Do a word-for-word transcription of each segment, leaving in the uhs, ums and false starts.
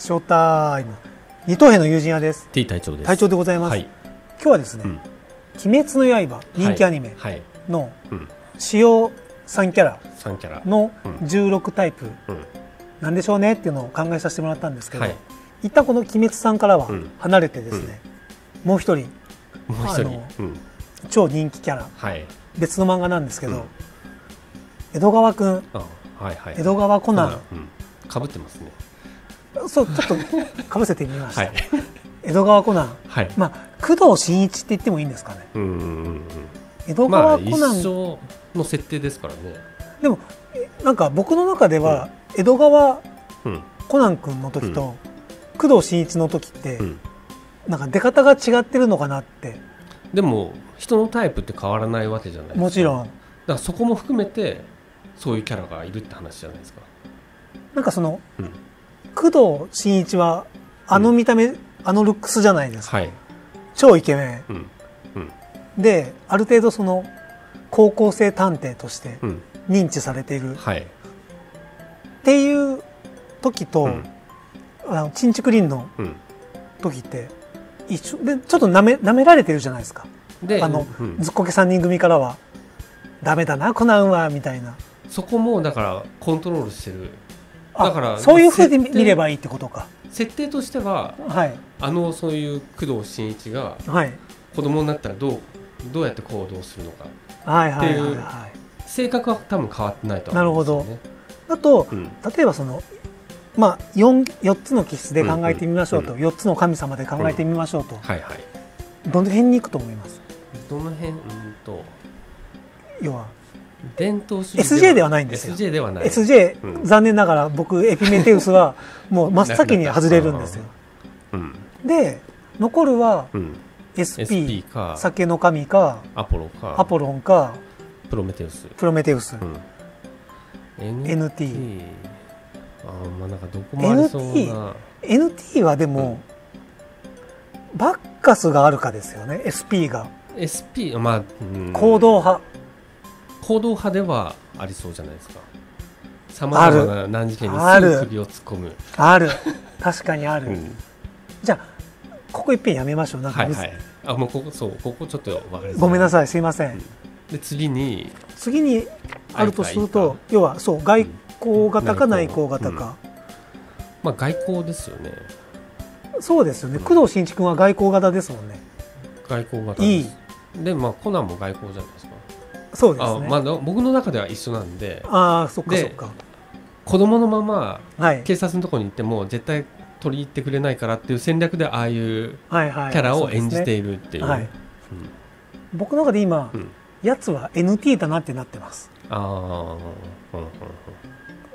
ショータイム。二等兵の友人屋です。 T 隊長です。 隊長でございます。はい、今日はですね、うん、鬼滅の刃人気アニメの主要さんキャラのじゅうろくタイプなんでしょうねっていうのを考えさせてもらったんですけど、はい、一旦この鬼滅さんからは離れてですね、うん、もう一人もう一人、うん、 超人気キャラ、はい、別の漫画なんですけど、うん、江戸川くん、はいはい、江戸川コナン、 うん、かぶってますね。 そうちょっとかぶせてみました、はい、江戸川コナン、はい、まあ工藤新一って言ってもいいんですかね。うんうんうん、江戸川コナン、 まあ、一緒の設定ですからね。 でもなんか僕の中では、うん、江戸川コナン君の時と、うん、工藤新一の時って、うん、なんか出方が違ってるのかなって。 でも人のタイプって変わらないわけじゃないですか。 もちろん。 だからそこも含めてそういうキャラがいるって話じゃないですか。 なんかその、うん、工藤新一はあの見た目、うん、あのルックスじゃないですか、はい、超イケメン、うんうん、である程度その高校生探偵として認知されている、うんはい、っていう時と、うん、あのちんちくりんの時って一緒でちょっとなめ、なめられてるじゃないですか。であの、うん、ずっこけさんにん組からはダメだなコナンはみたいな。 そこもだからコントロールしてる。だからそういうふうに見ればいいってことか。 設定としては、はい、あのそういう工藤新一が子供になったらどう、どうやって行動するのかっていう性格は多分変わってないと思うんですよね。なるほど。 あと、うん、例えばその、まあ、4, 4つの気質で考えてみましょうと、うんうん、よっつの神様で考えてみましょうと、うんはいはい、どの辺に行くと思います？ どの辺、うんと要は伝統主義エスジェー ではないんですよ。 エスジェー ではないエスジェー、うん、残念ながら僕エピメテウスはもう真っ先に外れるんですよ、うん、で残るは、うん、エスピー, エスピーか酒の神かアポロかアポロンかプロメテウスプロメテウス、 うん、 エヌティーあまあなんかどこもありそうなエヌティー, エヌティー はでも、うん、バッカスがあるかですよね。 エスピー がエスピー まあ、 うん、行動派行動派ではありそうじゃないですか。さまざまな難事件にすぐ首を突っ込む。 ある確かにある、うん、じゃあここいっぺんやめましょう。なんか、はいはい、 あもうここそうここちょっと分かりづらい。 ごめんなさいすいません、うん、 で次に次にあるとすると要はそう外交型か内向型か、うん、まあ外交ですよね。 そうですよね、うん、工藤新一君は外交型ですもんね。 外交型です。いいでまあコナンも外交じゃないですか。 そうですね。 あ、まあ、僕の中では一緒なんで。 ああそっかそっか。 子供のまま警察のところに行っても絶対取り入ってくれないからっていう戦略でああいうキャラを演じているっていう。 僕の中で今、うん、やつは エヌティー だなってなってます。ああ、うんうん、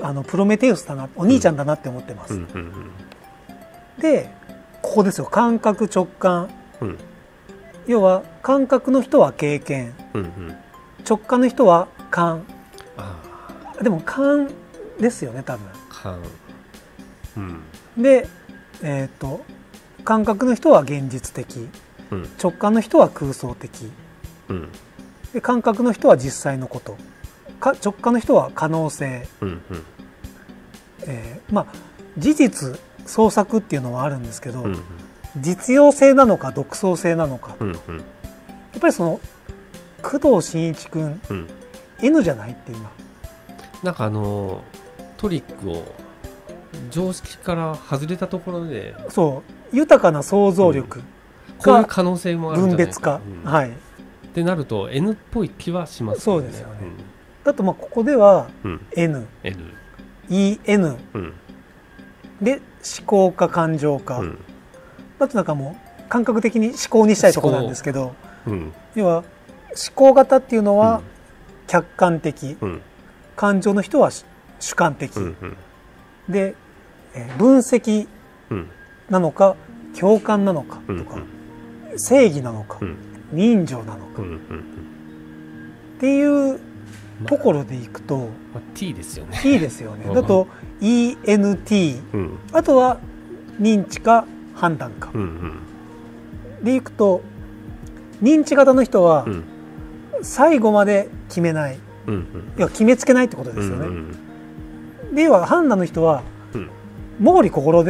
あのプロメテウスだなお兄ちゃんだなって思ってます。うんうんうんうん、でここですよ感覚直感、うん、要は感覚の人は経験、うんうん直感の人は勘。あでも勘ですよね多分。勘、うん、で、えーと、感覚の人は現実的、うん、直感の人は空想的、うん、で感覚の人は実際のことか直感の人は可能性、うんうんえー、まあ事実創作っていうのはあるんですけど、うんうん、実用性なのか独創性なのか、うんうん、やっぱりその工藤新一君、うん、N じゃないって今なんかあのトリックを常識から外れたところでそう豊かな想像力、うん、 こういう可能性もあるんじゃないか分別化、うん、はいってなると N っぽい気はしますね。 そうですよね、うん、だとまあここでは N、うん、イーエヌ、うん、で思考か感情か、うん、あとなんかもう感覚的に思考にしたいところなんですけど、うん、要は思考型っていうのは客観的、うん、感情の人は主観的、うんうん、で分析なのか共感なのかとか、うん、正義なのか、うん、人情なのか、うんうんうん、っていうところでいくと、まあ、T ですよね。 T ですよね。だと イーエヌティー、うん、あとは認知か判断か、うんうん、でいくと認知型の人は、うん最後まで決めない、うんうん、いや決めつけないってことですよね、うんうん、で要は判断の人は、うん、毛利小五郎ですよね。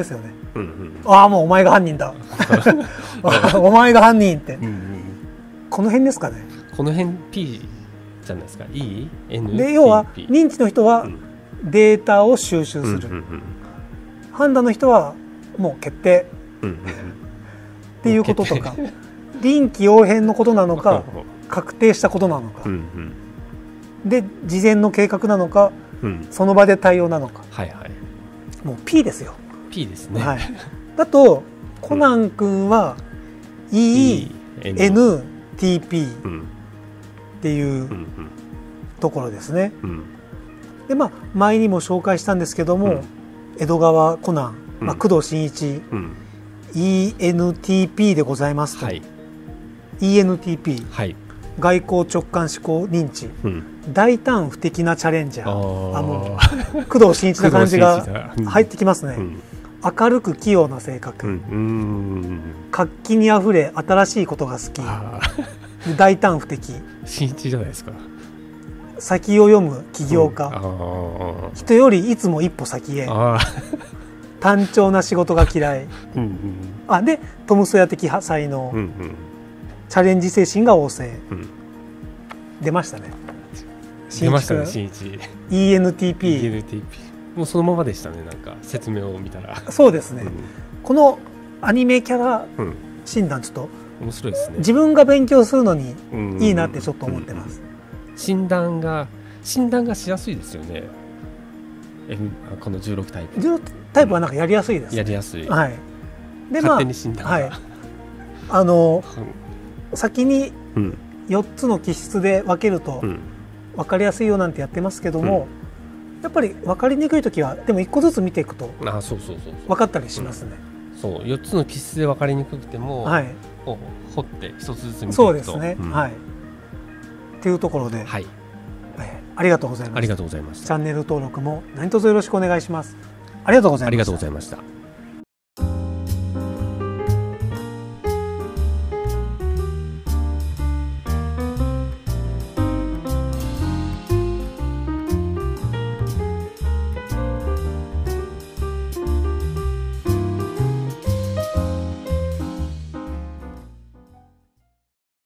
うんうん、ああもうお前が犯人だお前が犯人って、うんうん、この辺ですかね。 この辺 P じゃないですか。 E？ N？ で要は認知の人はデータを収集する、うんうんうん、判断の人はもう決定、うんうんうん、っていうこととか臨機応変のことなのか確定したことなのか、うんうん、で事前の計画なのか、うん、その場で対応なのか、はいはい、もう P ですよ。 P ですね、 はい、だとコナン君は イーエヌティーピー っていうところですね、うん、でまあ前にも紹介したんですけども、うん、江戸川コナン、まあ、工藤新一、うん、イーエヌティーピー でございますと、はい、イーエヌティーピー、はい、外交直感思考認知、うん、大胆不敵なチャレンジャー、ああもう工藤新一な感じが入ってきますね、うん、明るく器用な性格、うん、うん活気にあふれ新しいことが好き、大胆不敵、 新一じゃないですか。 先を読む起業家、うん、人よりいつも一歩先へ、単調な仕事が嫌い、うんうん、あでトムソヤ的才能、うんうん、チャレンジ精神が旺盛、うん、出ましたね。 出ましたね新一イーエヌティーピー、 イーエヌティーピー もうそのままでしたね。なんか説明を見たらそうですね、うん、このアニメキャラ診断ちょっと面白いですね。 自分が勉強するのにいいなってちょっと思ってます、 うんうん、診断が診断がしやすいですよね。このじゅうろくタイプじゅうろくタイプはなんかやりやすいです、ね、 やりやすい、 はい、 で勝手に診断が、はい、 あの、うん、先によっつの気質で分けると分かりやすいよなんてやってますけども、うん、やっぱり分かりにくい時はでもいっこずつ見ていくと分かったりしますね。 そうよっつの気質で分かりにくくても、はい、掘ってひとつずつ見ていくとそうですね、うん、はいっていうところで、はい、ありがとうございました。 ありがとうございました。 チャンネル登録も何卒よろしくお願いします。ありがとうございました。 ありがとうございました。